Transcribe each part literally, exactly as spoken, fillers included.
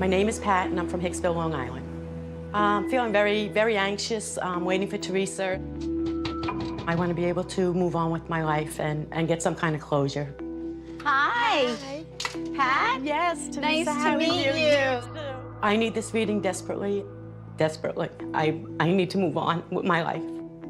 My name is Pat, and I'm from Hicksville, Long Island. I'm feeling very, very anxious. I'm waiting for Theresa. I want to be able to move on with my life and, and get some kind of closure. Hi. Hi. Pat? Yes, Theresa, nice how to meet you. you. I need this reading desperately, desperately. I, I need to move on with my life.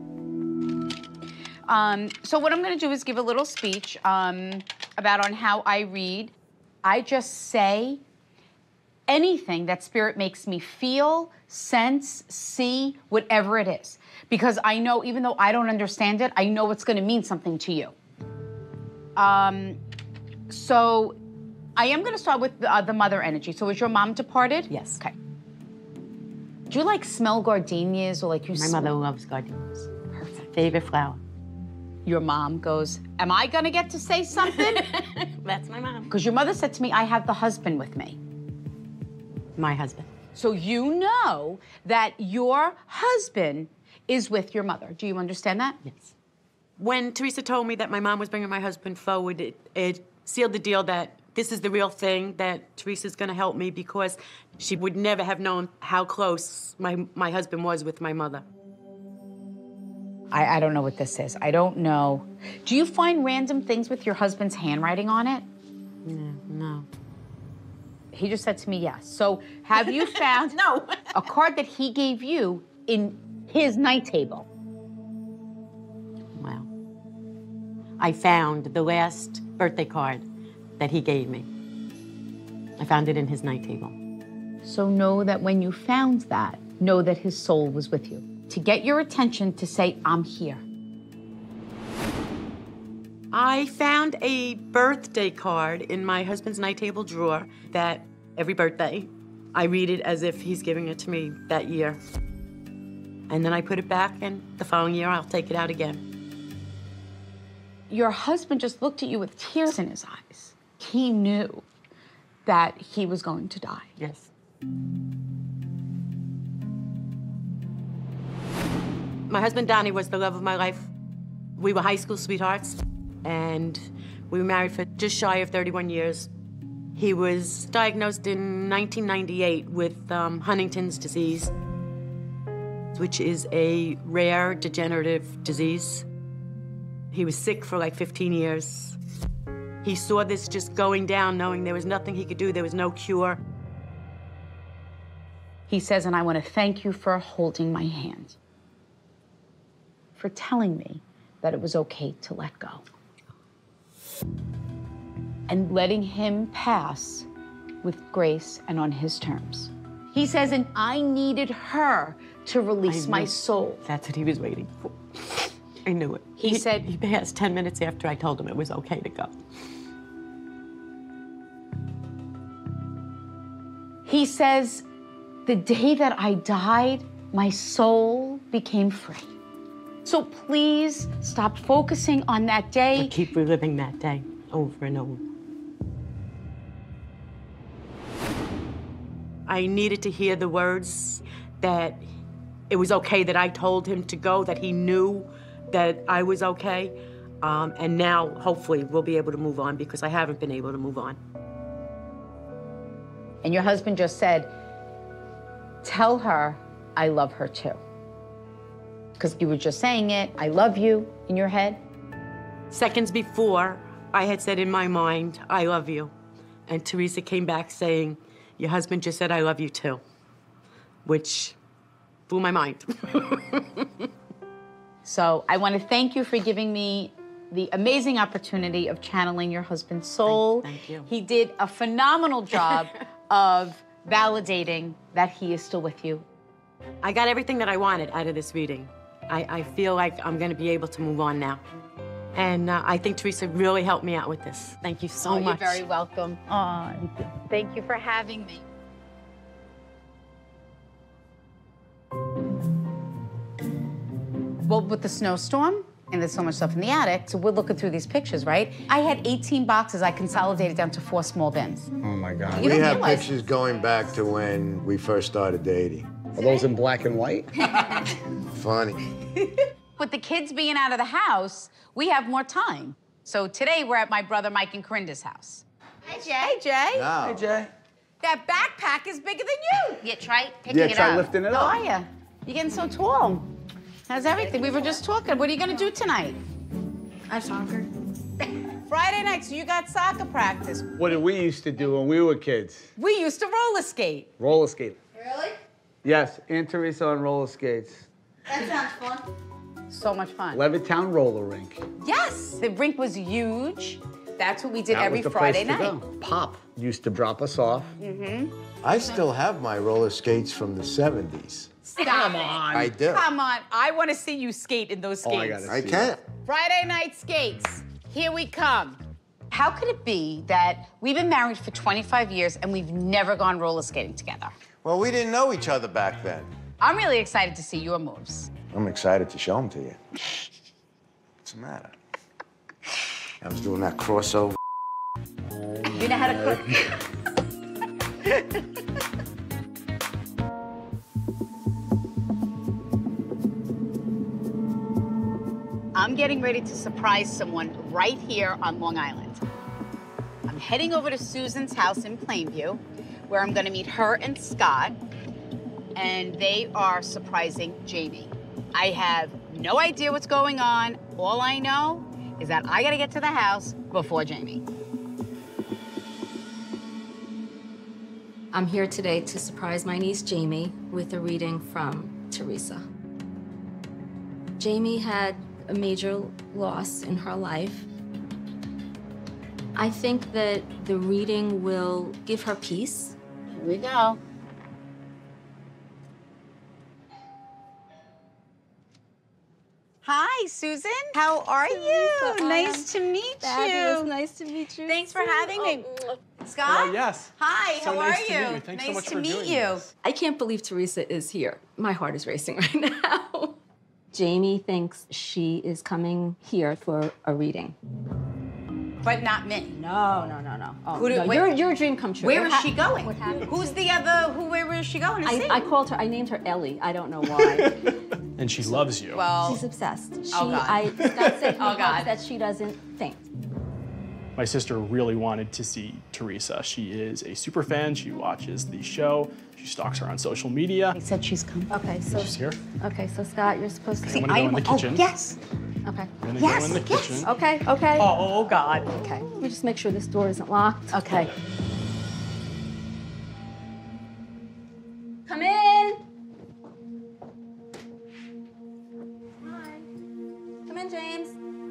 Um, so what I'm gonna do is give a little speech um, about on how I read. I just say anything that Spirit makes me feel, sense, see, whatever it is. Because I know, even though I don't understand it, I know it's gonna mean something to you. Um, so I am gonna start with the, uh, the mother energy. So is your mom departed? Yes. Okay. Do you like smell gardenias or like you My smell? mother loves gardenias. Perfect. Favorite flower. Your mom goes, am I gonna get to say something? That's my mom. Because your mother said to me, I have the husband with me. My husband. So you know that your husband is with your mother. Do you understand that? Yes. When Theresa told me that my mom was bringing my husband forward, it, it sealed the deal that this is the real thing, that Theresa's gonna help me, because she would never have known how close my, my husband was with my mother. I, I don't know what this is. I don't know. Do you find random things with your husband's handwriting on it? No, no. He just said to me, yes. So have you found No. a card that he gave you in his night table? Well, I found the last birthday card that he gave me. I found it in his night table. So know that when you found that, know that his soul was with you. To get your attention to say, I'm here. I found a birthday card in my husband's night table drawer that every birthday, I read it as if he's giving it to me that year. And then I put it back, and the following year, I'll take it out again. Your husband just looked at you with tears in his eyes. He knew that he was going to die. Yes. My husband, Donnie, was the love of my life. We were high school sweethearts, and we were married for just shy of thirty-one years. He was diagnosed in nineteen ninety-eight with um, Huntington's disease, which is a rare degenerative disease. He was sick for like fifteen years. He saw this just going down, knowing there was nothing he could do, there was no cure. He says, and I want to thank you for holding my hand, for telling me that it was okay to let go. And letting him pass with grace and on his terms. He says, and I needed her to release my soul. That's what he was waiting for. I knew it. He, he said... He passed ten minutes after I told him it was okay to go. He says, the day that I died, my soul became free. So please stop focusing on that day. But keep reliving that day over and over. I needed to hear the words that it was okay that I told him to go, that he knew that I was okay. Um, and now, hopefully, we'll be able to move on, because I haven't been able to move on. And your husband just said, tell her I love her too. Because you were just saying it, I love you, in your head. Seconds before, I had said in my mind, I love you. And Theresa came back saying, your husband just said, I love you too, which blew my mind. So I want to thank you for giving me the amazing opportunity of channeling your husband's soul. Thank, thank you. He did a phenomenal job of validating that he is still with you. I got everything that I wanted out of this reading. I, I feel like I'm going to be able to move on now. And uh, I think Theresa really helped me out with this. Thank you so oh, much. You're very welcome. Oh, thank you for having me. Well, with the snowstorm, and there's so much stuff in the attic, so we're looking through these pictures, right? I had eighteen boxes. I consolidated down to four small bins. Oh, my God. You We don't have realize- pictures going back to when we first started dating. Are those in black and white? Funny. With the kids being out of the house, we have more time. So today, we're at my brother Mike and Corinda's house. Hi, Jay. Hey, Jay. Now, Hey, Jay. That backpack is bigger than you. Yeah, try picking Yeah, it try up. lifting it How up. are you? You're getting so tall. How's everything? We were just talking. What are you gonna do tonight? I have soccer. Friday night, so you got soccer practice. What did we used to do when we were kids? We used to roller skate. Roller skate. Really? Yes, Aunt Theresa on roller skates. That sounds fun. So much fun. Levittown roller rink. Yes, the rink was huge. That's what we did That every was the Friday place to night. go. Pop used to drop us off. I still have my roller skates from the seventies. Stop it. I do. Come on, I want to see you skate in those skates. Oh, I gotta I see can. that. Friday night skates. Here we come. How could it be that we've been married for twenty-five years and we've never gone roller skating together? Well, we didn't know each other back then. I'm really excited to see your moves. I'm excited to show them to you. What's the matter? I was doing that crossover. You know how to cook? I'm getting ready to surprise someone right here on Long Island. I'm heading over to Susan's house in Plainview, where I'm gonna meet her and Scott, and they are surprising Jamie. I have no idea what's going on. All I know is that I gotta get to the house before Jamie. I'm here today to surprise my niece Jamie with a reading from Theresa. Jamie had a major loss in her life. I think that the reading will give her peace. Here we go. Hi, Susan. How are you? Theresa, Nice to meet Fabulous. you. Nice to meet you. Thanks for having me. Scott? Oh, yes. Hi, So how nice are to you? meet you. Thanks nice so much to for meet doing you. this. I can't believe Theresa is here. My heart is racing right now. Jamie thinks she is coming here for a reading. But not me. No, no, no, no. Oh, Who do- no, wait. your, your dream come true. Where What is hap- she going? What happened? Who's the other, who, where is she going to I, see? I called her, I named her Ellie. I don't know why. And she loves you. Well, She's obsessed. She, Oh, God. I, Scott said he Oh, hopes God. that she doesn't faint. My sister really wanted to see Theresa. She is a super fan. She watches the show. She stalks her on social media. he said she's coming. Okay, so She's here. okay, so Scott, you're supposed to. I'm gonna go in the kitchen. Oh, yes. Okay. I'm gonna Yes, go in the yes. kitchen. Okay. Okay. Oh, God. Okay. Let me just make sure this door isn't locked. Okay. Come in. Hi. Come in, James.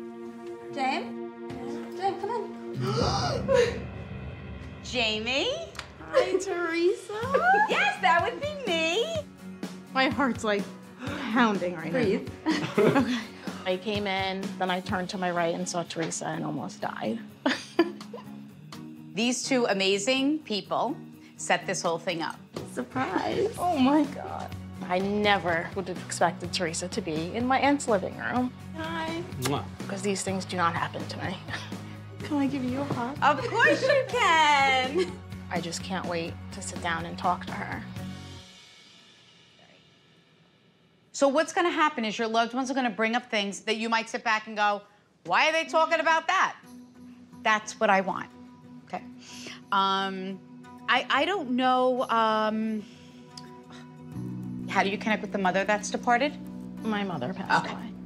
James. James, come in. Jamie? Hi, Theresa. Yes, that would be me. My heart's like pounding right Breathe. now. I came in, then I turned to my right and saw Theresa and almost died. These two amazing people set this whole thing up. Surprise. Oh my God. I never would have expected Theresa to be in my aunt's living room. Hi. Mwah. Because these things do not happen to me. Can I give you a hug? Of course you can. I just can't wait to sit down and talk to her. So what's gonna happen is your loved ones are gonna bring up things that you might sit back and go, why are they talking about that? That's what I want, okay? Um, I, I don't know, um, how do you connect with the mother that's departed? My mother passed Okay. away.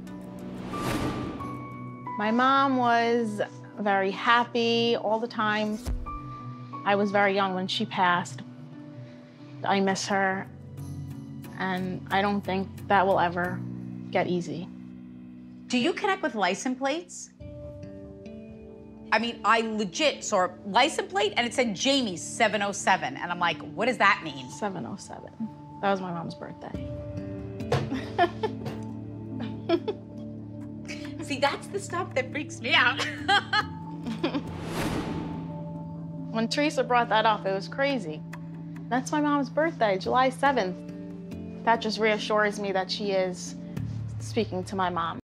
My mom was very happy all the time. I was very young when she passed. I miss her, and I don't think that will ever get easy. Do you connect with license plates? I mean, I legit saw a license plate and it said Jamie seven oh seven, and I'm like, what does that mean? seven oh seven. That was my mom's birthday. See, that's the stuff that freaks me out. When Theresa brought that up, it was crazy. That's my mom's birthday, July seventh. That just reassures me that she is speaking to my mom.